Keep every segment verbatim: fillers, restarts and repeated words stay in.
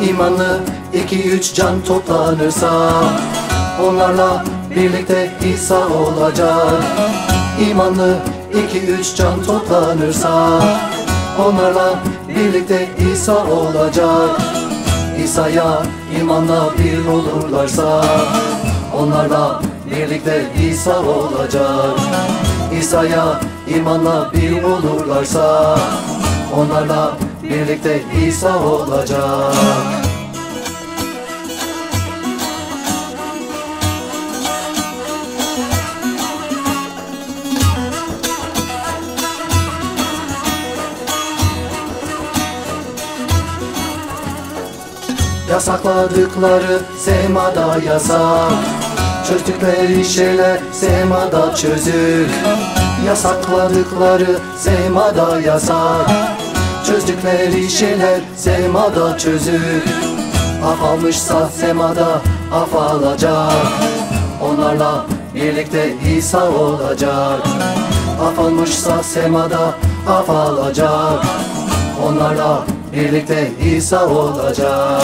İmanlı iki üç can toplanırsa, onlarla birlikte İsa olacak. İmanlı iki üç can toplanırsa, onlarla birlikte İsa olacak. İsa'ya imanla bir olurlarsa, onlarla birlikte İsa olacak. İsa'ya imanla bir olurlarsa, onlarla birlikte İsa olacak. Yasakladıkları semada yasak, çözdükleri şeyler semada çözük. Yasakladıkları semada yasak, çözdükleri şeyler semada çözük. Af almışsa semada af alacak, onlarla birlikte İsa olacak. Af almışsa semada af alacak, onlarla birlikte İsa olacak.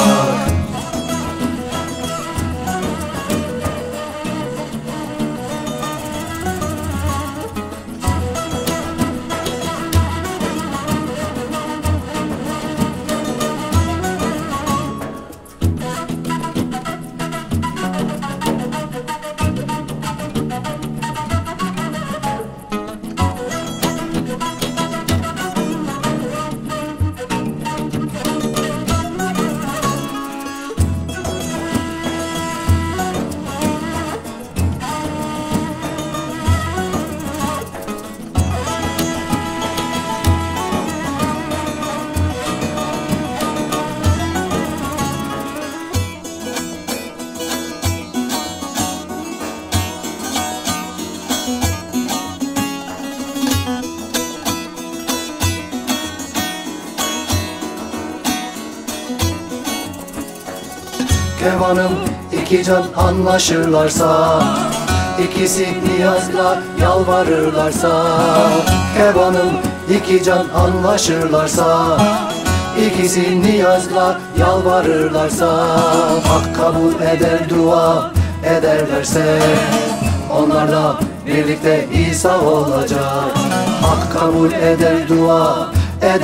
Kevanım iki can anlaşırlarsa, ikisi niyazla yalvarırlarsa. Kevanım iki can anlaşırlarsa, ikisi niyazla yalvarırlarsa. Hak kabul eder dua ederlerse, onlarla birlikte İsa olacak. Hak kabul eder dua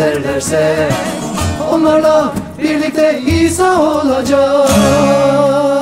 ederlerse, onlarla birlikte İsa olacak.